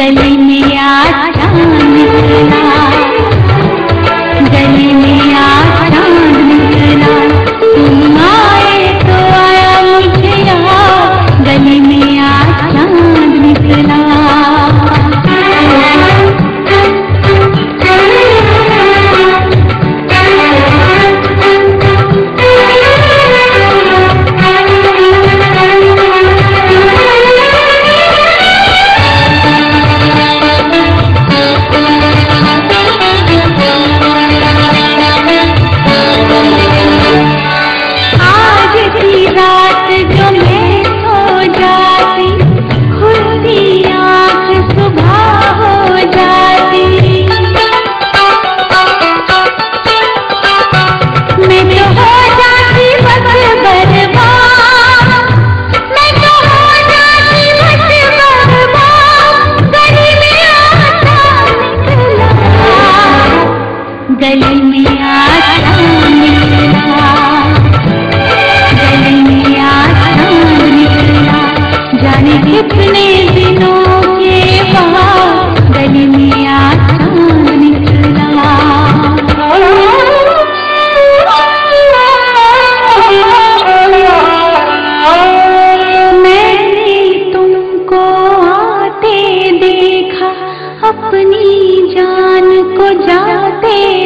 गली में आज चांद निकला, गली में आज चांद निकला, तुम आए तो आया मुझे याद, गली में आज चांद निकला। रात जो मैं सो जाती, खुलती आँख सुबह हो जाती, मैं तो हो जाती बस बर्बाद, मैं तो हो जाती बस बर्बाद, गली में आता निकला, गली में आता निकला, जाने कितने दिनों के बाद गली में आज चांद निकला। मैंने तुमको आते देखा, अपनी जान को जाते